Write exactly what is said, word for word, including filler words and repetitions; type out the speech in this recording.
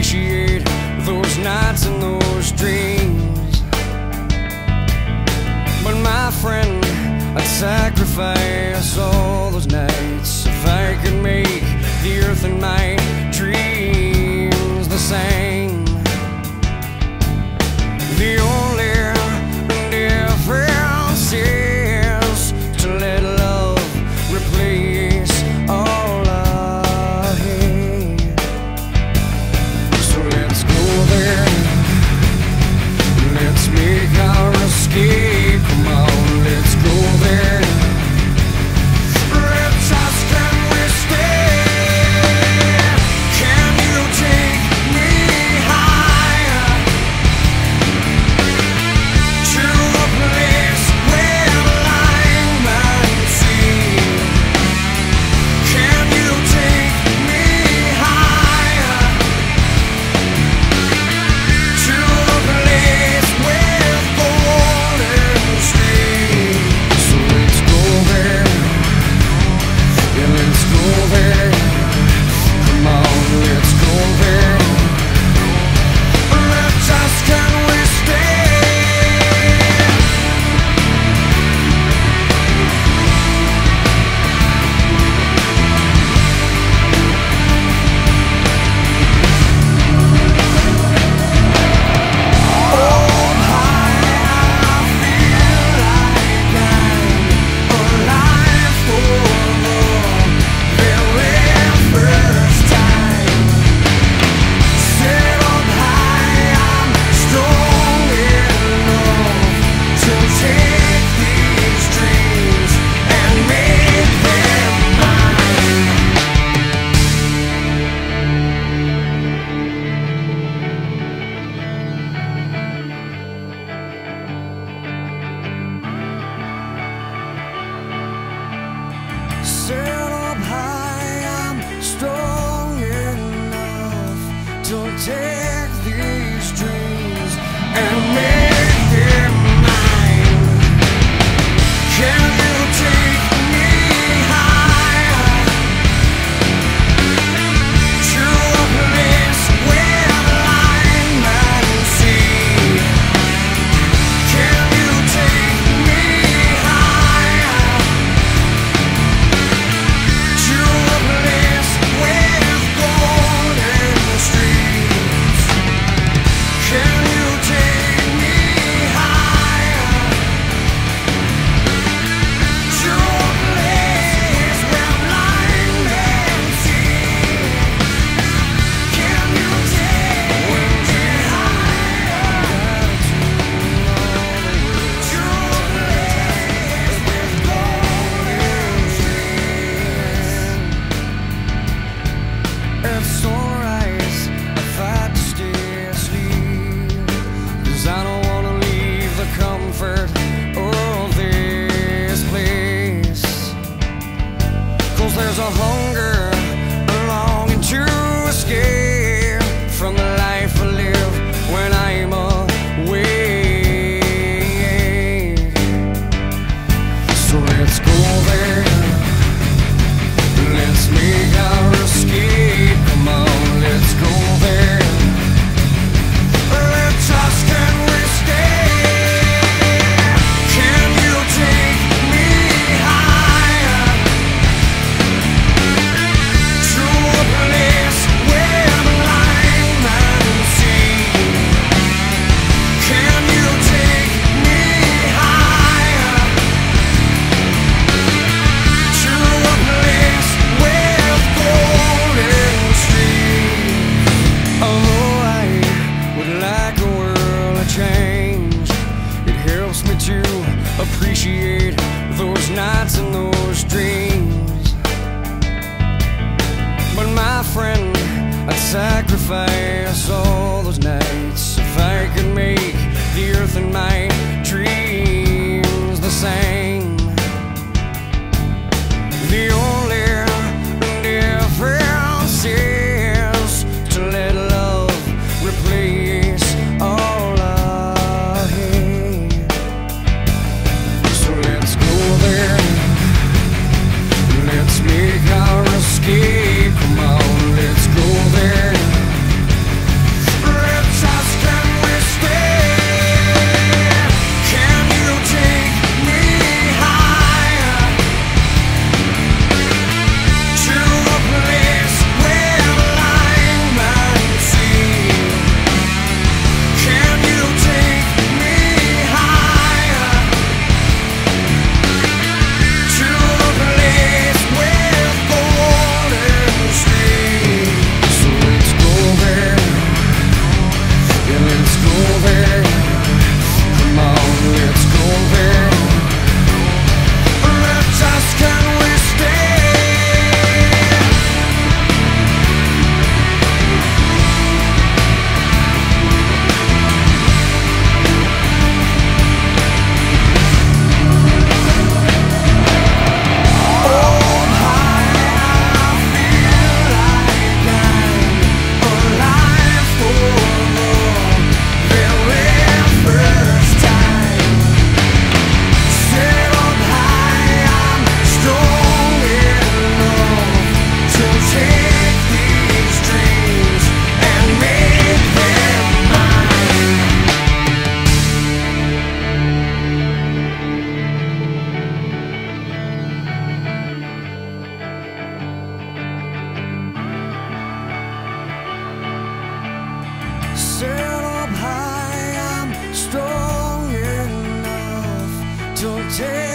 appreciate those nights and those dreams. But my friend, I'd sacrifice all those nights if I could make the earth and my dreams the same. The only difference is to let love replace all I hate. So let's go there, let's make our escape. Come on, let's go there. Let's ask, can we stay? Can you take me higher to a place where light might see? Can you take me higher to a place with golden streams? So let's go there, yeah, let's go there. Come on, let's go there. Let's ask, can we stay? Set up high, I'm strong enough to take these dreams and make them mine. Can you take me higher to a place where light might see? Can you take me higher to a place with golden streams? Can you take me higher to a place where blind men see? Can you take me higher to a place with golden streams? It's alright if I just stay asleep, 'cause I don't wanna leave the comfort of this place. 'Cause there's a hunger, a longing to escape from the life I live when I'm away. So let's go there, let's make our escape. Come on, let's go there. Let's ask, can we stay? Can you take me higher to a place where blind men see? Can you take me higher to a place with golden streams? Although I would like a world of change, it helps me to appreciate those nights and those dreams. But my friend, I'd sacrifice all those nights if I could make the earth and my dreams the same. The only difference is to let love replace all I hate. So let's go there, let's make our escape. Come on, let's go there. Take